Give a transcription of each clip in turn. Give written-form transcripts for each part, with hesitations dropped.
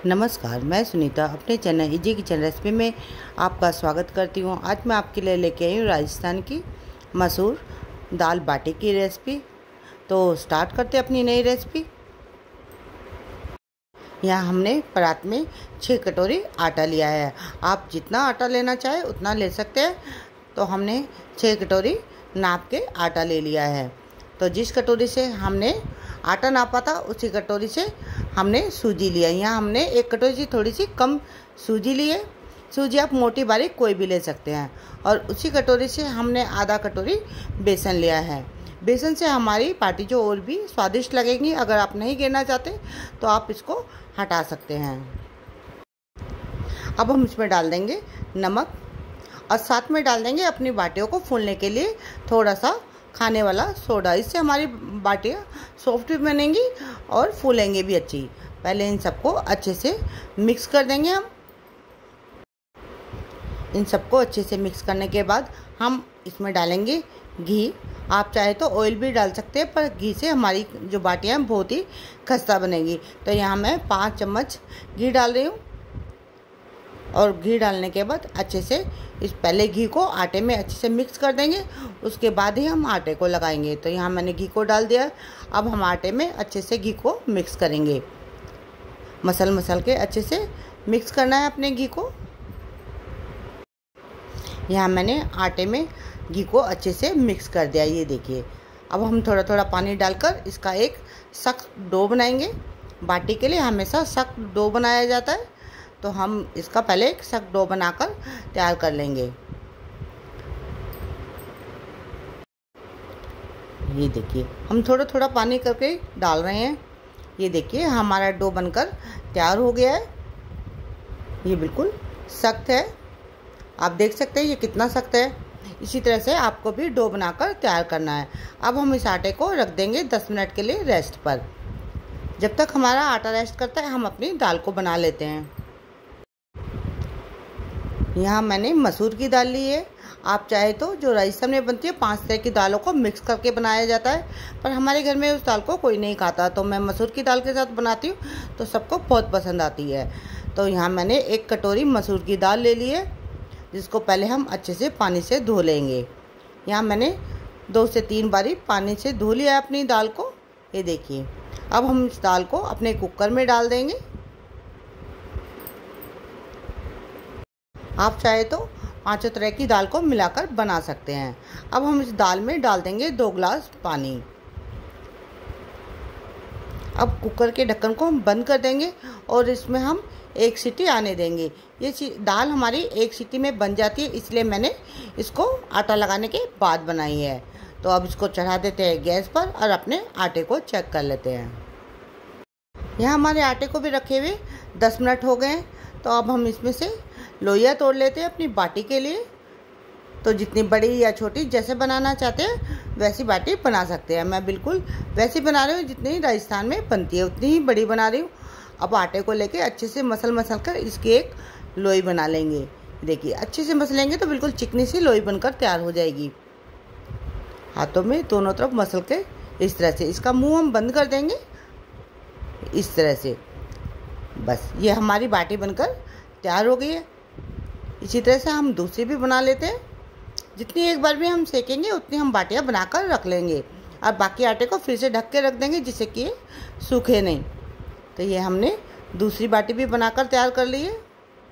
नमस्कार, मैं सुनीता अपने चैनल इजी किचन रेसिपी में आपका स्वागत करती हूँ। आज मैं आपके लिए लेके आई हूँ राजस्थान की मशहूर दाल बाटी की रेसिपी। तो स्टार्ट करते हैं अपनी नई रेसिपी। यहाँ हमने परात में 6 कटोरी आटा लिया है। आप जितना आटा लेना चाहे उतना ले सकते हैं। तो हमने 6 कटोरी नाप के आटा ले लिया है। तो जिस कटोरी से हमने आटा नापा था उसी कटोरी से हमने सूजी लिया। यहाँ हमने 1 कटोरी से थोड़ी सी कम सूजी ली है। सूजी आप मोटी बारीक कोई भी ले सकते हैं। और उसी कटोरी से हमने आधा कटोरी बेसन लिया है। बेसन से हमारी बाटी जो और भी स्वादिष्ट लगेगी। अगर आप नहीं गिरना चाहते तो आप इसको हटा सकते हैं। अब हम इसमें डाल देंगे नमक और साथ में डाल देंगे अपनी बाटियों को फूलने के लिए थोड़ा सा खाने वाला सोडा। इससे हमारी बाटियाँ सॉफ्ट भी बनेंगी और फूलेंगे भी अच्छी। पहले इन सबको अच्छे से मिक्स कर देंगे हम। इन सबको अच्छे से मिक्स करने के बाद हम इसमें डालेंगे घी। आप चाहे तो ऑयल भी डाल सकते हैं, पर घी से हमारी जो बाटियाँ हैं बहुत ही खस्ता बनेगी। तो यहाँ मैं 5 चम्मच घी डाल रही हूँ। और घी डालने के बाद अच्छे से पहले घी को आटे में अच्छे से मिक्स कर देंगे, उसके बाद ही हम आटे को लगाएंगे। तो यहाँ मैंने घी को डाल दिया। अब हम आटे में अच्छे से घी को मिक्स करेंगे। मसल के अच्छे से मिक्स करना है अपने घी को। यहाँ मैंने आटे में घी को अच्छे से मिक्स कर दिया। ये देखिए, अब हम थोड़ा थोड़ा पानी डालकर इसका एक सख्त डो बनाएंगे। बाटी के लिए हमेशा सख्त डो बनाया जाता है। तो हम इसका पहले एक सख्त डो बनाकर तैयार कर लेंगे। ये देखिए, हम थोड़ा थोड़ा पानी करके डाल रहे हैं। ये देखिए, हमारा डो बनकर तैयार हो गया है। ये बिल्कुल सख्त है। आप देख सकते हैं ये कितना सख्त है। इसी तरह से आपको भी डो बनाकर तैयार करना है। अब हम इस आटे को रख देंगे 10 मिनट के लिए रेस्ट पर। जब तक हमारा आटा रेस्ट करता है हम अपनी दाल को बना लेते हैं। यहाँ मैंने मसूर की दाल ली है। आप चाहे तो जो राजस्थान में बनती है 5 तरह की दालों को मिक्स करके बनाया जाता है, पर हमारे घर में उस दाल को कोई नहीं खाता। तो मैं मसूर की दाल के साथ बनाती हूँ, तो सबको बहुत पसंद आती है। तो यहाँ मैंने 1 कटोरी मसूर की दाल ले ली है, जिसको पहले हम अच्छे से पानी से धो लेंगे। यहाँ मैंने 2 से 3 बारी पानी से धो लिया अपनी दाल को। ये देखिए, अब हम इस दाल को अपने कुकर में डाल देंगे। आप चाहे तो 5 तरह की दाल को मिलाकर बना सकते हैं। अब हम इस दाल में डाल देंगे 2 गिलास पानी। अब कुकर के ढक्कन को हम बंद कर देंगे और इसमें हम 1 सीटी आने देंगे। ये दाल हमारी 1 सीटी में बन जाती है, इसलिए मैंने इसको आटा लगाने के बाद बनाई है। तो अब इसको चढ़ा देते हैं गैस पर और अपने आटे को चेक कर लेते हैं। यहाँ हमारे आटे को भी रखे हुए 10 मिनट हो गए हैं। तो अब हम इसमें से लोइयाँ तोड़ लेते हैं अपनी बाटी के लिए। तो जितनी बड़ी या छोटी जैसे बनाना चाहते हैं वैसी बाटी बना सकते हैं। मैं बिल्कुल वैसी बना रही हूँ जितनी राजस्थान में बनती है, उतनी ही बड़ी बना रही हूँ। अब आटे को लेके अच्छे से मसल कर इसकी एक लोई बना लेंगे। देखिए, अच्छे से मसलेंगे तो बिल्कुल चिकनी सी लोई बनकर तैयार हो जाएगी। हाथों में दोनों तरफ मसल के इस तरह से इसका मुँह हम बंद कर देंगे। इस तरह से बस ये हमारी बाटी बनकर तैयार हो गई है। इसी तरह से हम दूसरी भी बना लेते हैं। जितनी एक बार भी हम सेकेंगे उतनी हम बाटियाँ बनाकर रख लेंगे और बाकी आटे को फिर से ढक के रख देंगे, जिससे कि सूखे नहीं। तो ये हमने दूसरी बाटी भी बनाकर तैयार कर ली है।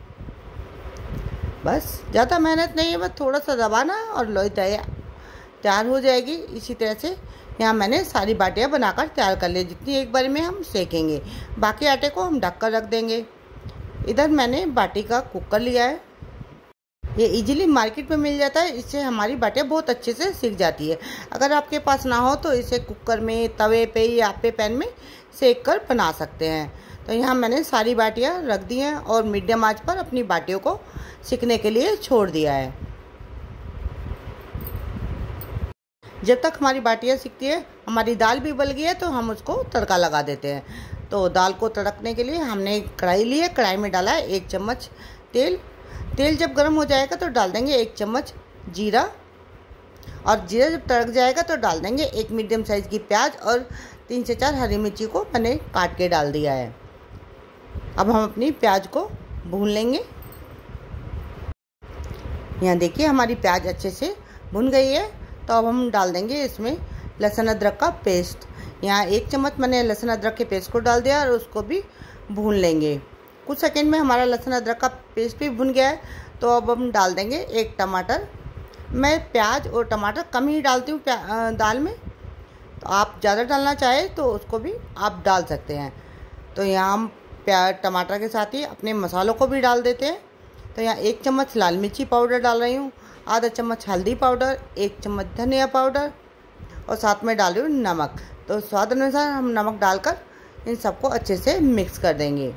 बस ज़्यादा मेहनत नहीं है, बस थोड़ा सा दबाना और लोई तैयार हो जाएगी। इसी तरह से यहाँ मैंने सारी बाटियाँ बनाकर तैयार कर ली, जितनी एक बार में हम सेकेंगे। बाकी आटे को हम ढक कर रख देंगे। इधर मैंने बाटी का कुकर लिया है। ये इजीली मार्केट में मिल जाता है। इससे हमारी बाटियाँ बहुत अच्छे से सिक जाती है। अगर आपके पास ना हो तो इसे कुकर में, तवे पे या आपे पैन में सेक कर बना सकते हैं। तो यहाँ मैंने सारी बाटियाँ रख दी हैं और मीडियम आंच पर अपनी बाटियों को सिकने के लिए छोड़ दिया है। जब तक हमारी बाटियाँ सिकती है हमारी दाल भी उबल गई है, तो हम उसको तड़का लगा देते हैं। तो दाल को तड़कने के लिए हमने कढ़ाई ली है। कढ़ाई में डाला है 1 चम्मच तेल। तेल जब गर्म हो जाएगा तो डाल देंगे 1 चम्मच जीरा। और जीरा जब तड़क जाएगा तो डाल देंगे 1 मीडियम साइज़ की प्याज और 3 से 4 हरी मिर्ची को मैंने काट के डाल दिया है। अब हम अपनी प्याज को भून लेंगे। यहाँ देखिए हमारी प्याज अच्छे से भुन गई है। तो अब हम डाल देंगे इसमें लहसुन अदरक का पेस्ट। यहाँ 1 चम्मच मैंने लहसुन अदरक के पेस्ट को डाल दिया और उसको भी भून लेंगे। कुछ सेकंड में हमारा लहसुन अदरक का पेस्ट भी भुन गया है। तो अब हम डाल देंगे 1 टमाटर। मैं प्याज और टमाटर कम ही डालती हूँ दाल में, तो आप ज़्यादा डालना चाहें तो उसको भी आप डाल सकते हैं। तो यहाँ हम प्याज टमाटर के साथ ही अपने मसालों को भी डाल देते हैं। तो यहाँ 1 चम्मच लाल मिर्ची पाउडर डाल रही हूँ, आधा चम्मच हल्दी पाउडर, 1 चम्मच धनिया पाउडर और साथ में डाल रही हूँ नमक। तो स्वाद अनुसार हम नमक डालकर इन सबको अच्छे से मिक्स कर देंगे।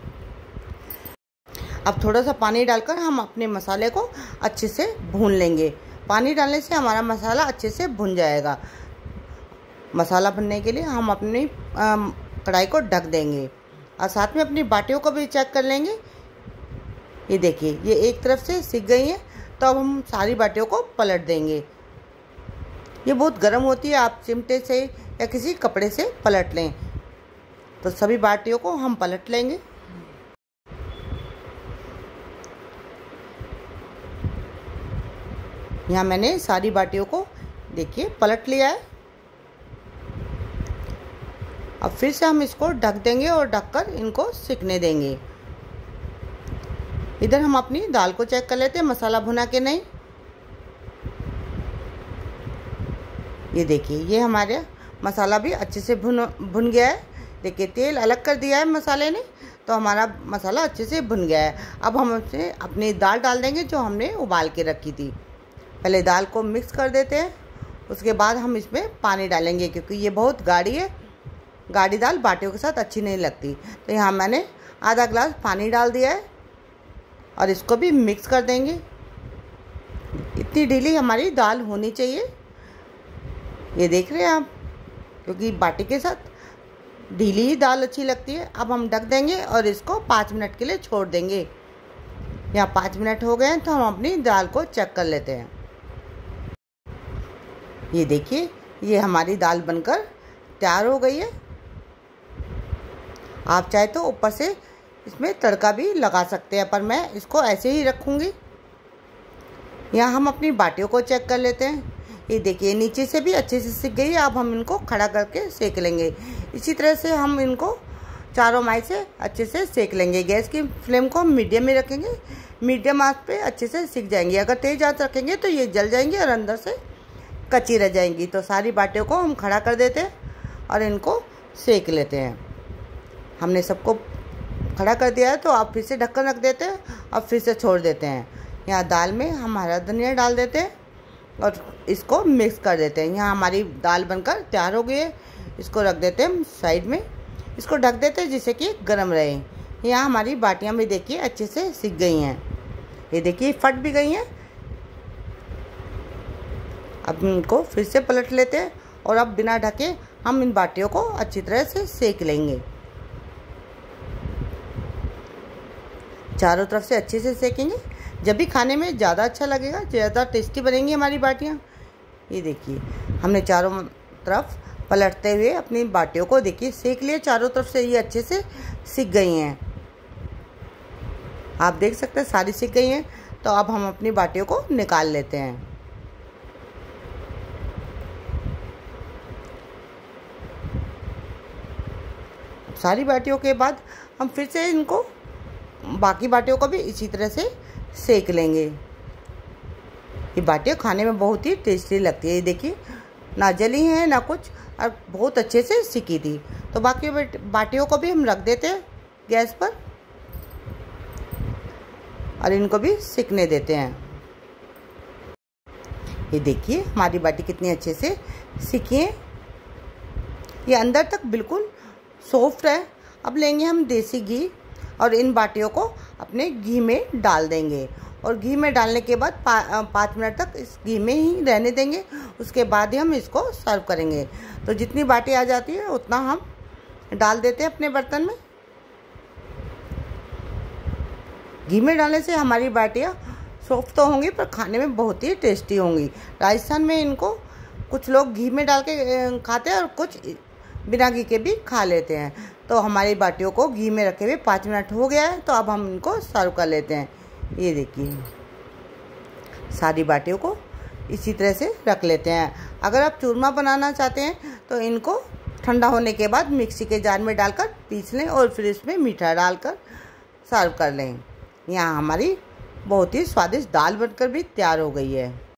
अब थोड़ा सा पानी डालकर हम अपने मसाले को अच्छे से भून लेंगे। पानी डालने से हमारा मसाला अच्छे से भुन जाएगा। मसाला भुनने के लिए हम अपनी कढ़ाई को ढक देंगे और साथ में अपनी बाटियों को भी चेक कर लेंगे। ये देखिए ये एक तरफ से सिक गई है। तो अब हम सारी बाटियों को पलट देंगे। ये बहुत गर्म होती है, आप चिमटे से या किसी कपड़े से पलट लें। तो सभी बाटियों को हम पलट लेंगे। यहाँ मैंने सारी बाटियों को देखिए पलट लिया है। अब फिर से हम इसको ढक देंगे और ढककर इनको सिकने देंगे। इधर हम अपनी दाल को चेक कर लेते हैं मसाला भुना के नहीं। ये देखिए ये हमारे मसाला भी अच्छे से भुन गया है। देखिए तेल अलग कर दिया है मसाले ने, तो हमारा मसाला अच्छे से भुन गया है। अब हम उसमें अपनी दाल डाल देंगे जो हमने उबाल के रखी थी। पहले दाल को मिक्स कर देते हैं, उसके बाद हम इसमें पानी डालेंगे क्योंकि ये बहुत गाढ़ी है। गाढ़ी दाल बाटियों के साथ अच्छी नहीं लगती। तो यहाँ मैंने आधा ग्लास पानी डाल दिया है और इसको भी मिक्स कर देंगे। इतनी ढीली हमारी दाल होनी चाहिए, ये देख रहे हैं आप, क्योंकि बाटी के साथ ढीली ही दाल अच्छी लगती है। अब हम ढक देंगे और इसको 5 मिनट के लिए छोड़ देंगे। यहाँ 5 मिनट हो गए हैं तो हम अपनी दाल को चेक कर लेते हैं। ये देखिए ये हमारी दाल बनकर तैयार हो गई है। आप चाहे तो ऊपर से इसमें तड़का भी लगा सकते हैं, पर मैं इसको ऐसे ही रखूँगी। यहाँ हम अपनी बाटियों को चेक कर लेते हैं। ये देखिए नीचे से भी अच्छे से सिक गई है। अब हम इनको खड़ा करके सेक लेंगे। इसी तरह से हम इनको चारों माई से अच्छे से सेक लेंगे। गैस की फ्लेम को हम मीडियम में रखेंगे। मीडियम आंच पे अच्छे से सिक जाएंगी। अगर तेज आंच रखेंगे तो ये जल जाएंगी और अंदर से कच्ची रह जाएंगी। तो सारी बाटियों को हम खड़ा कर देते हैं और इनको सेक लेते हैं। हमने सबको खड़ा कर दिया है तो आप फिर से ढक्कन रख देते हैं और फिर से छोड़ देते हैं। यहाँ दाल में हम हरा धनिया डाल देते हैं और इसको मिक्स कर देते हैं। यहाँ हमारी दाल बनकर तैयार हो गई है। इसको रख देते हैं हम साइड में। इसको ढक देते हैं जिससे कि गर्म रहे। यहाँ हमारी बाटियाँ भी देखिए अच्छे से सिक गई हैं। ये देखिए फट भी गई हैं। अब इनको फिर से पलट लेते हैं और अब बिना ढके हम इन बाटियों को अच्छी तरह से सेक लेंगे। चारों तरफ से अच्छे से सेकेंगे, जब भी खाने में ज़्यादा अच्छा लगेगा, ज़्यादा टेस्टी बनेंगी हमारी बाटियाँ। ये देखिए हमने चारों तरफ पलटते हुए अपनी बाटियों को देखिए सेक लिए। चारों तरफ से ये अच्छे से सिक गई हैं। आप देख सकते हैं सारी सिक गई हैं। तो अब हम अपनी बाटियों को निकाल लेते हैं। सारी बाटियों के बाद हम फिर से इनको बाकी बाटियों को भी इसी तरह से सेक लेंगे। ये बाटियाँ खाने में बहुत ही टेस्टी लगती है। ये देखिए ना जली हैं ना कुछ, और बहुत अच्छे से सिकी थी। तो बाकी बाटियों को भी हम रख देते हैं गैस पर और इनको भी सिकने देते हैं। ये देखिए हमारी बाटी कितनी अच्छे से सिकी है। ये अंदर तक बिल्कुल सॉफ्ट है। अब लेंगे हम देसी घी और इन बाटियों को अपने घी में डाल देंगे और घी में डालने के बाद 5 मिनट तक इस घी में ही रहने देंगे। उसके बाद ही हम इसको सर्व करेंगे। तो जितनी बाटी आ जाती है उतना हम डाल देते हैं अपने बर्तन में। घी में डालने से हमारी बाटियाँ सॉफ्ट तो होंगी पर खाने में बहुत ही टेस्टी होंगी। राजस्थान में इनको कुछ लोग घी में डाल के खाते हैं और कुछ बिना घी के भी खा लेते हैं। तो हमारी बाटियों को घी में रखे हुए 5 मिनट हो गया है। तो अब हम इनको सर्व कर लेते हैं। ये देखिए, सारी बाटियों को इसी तरह से रख लेते हैं। अगर आप चूरमा बनाना चाहते हैं तो इनको ठंडा होने के बाद मिक्सी के जार में डालकर पीस लें और फिर इसमें मीठा डालकर सर्व कर लें। यहाँ हमारी बहुत ही स्वादिष्ट दाल बनकर भी तैयार हो गई है।